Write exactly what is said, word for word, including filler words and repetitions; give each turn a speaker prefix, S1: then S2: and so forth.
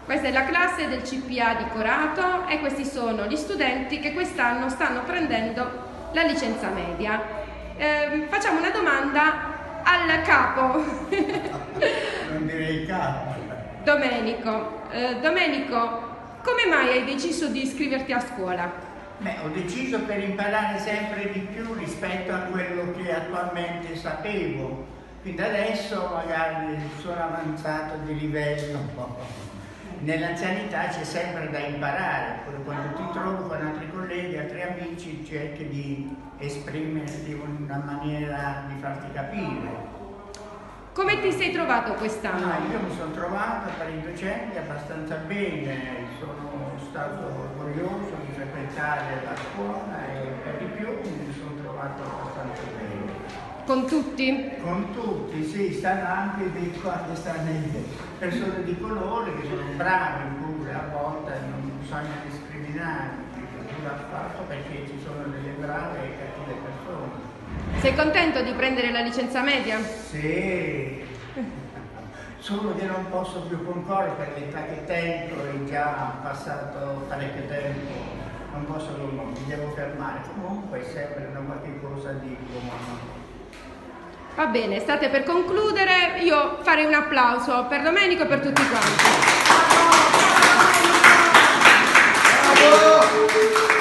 S1: Questa è la classe del C P A di Corato e questi sono gli studenti che quest'anno stanno prendendo la licenza media. Eh, facciamo una domanda al capo.
S2: Non direi capo.
S1: Domenico. Eh, Domenico, come mai hai deciso di iscriverti a scuola?
S2: Beh, ho deciso per imparare sempre di più rispetto a quello che attualmente sapevo. Quindi adesso magari sono avanzato di livello. Nell'anzianità c'è sempre da imparare, poi quando ti trovi con altri colleghi, altri amici, cerchi di esprimerti in una maniera di farti capire.
S1: Come ti sei trovato quest'anno?
S2: Ah, io mi sono trovato per i docenti abbastanza bene, sono stato orgoglioso di frequentare la scuola e per di più mi sono trovato abbastanza bene.
S1: Con tutti?
S2: Con tutti, sì, stanno anche dei quali stanno persone di colore che sono bravi pure, a volte non bisogna discriminare, pure affatto perché ci sono delle brave e cattive persone.
S1: Sei contento di prendere la licenza media?
S2: Sì, solo che non posso più concorrere per l'età che tengo, è già passato parecchio tempo, non posso, mi devo fermare, comunque è sempre una qualche cosa di buono.
S1: Va bene, state per concludere, io farei un applauso per Domenico e per tutti quanti.
S2: Bravo!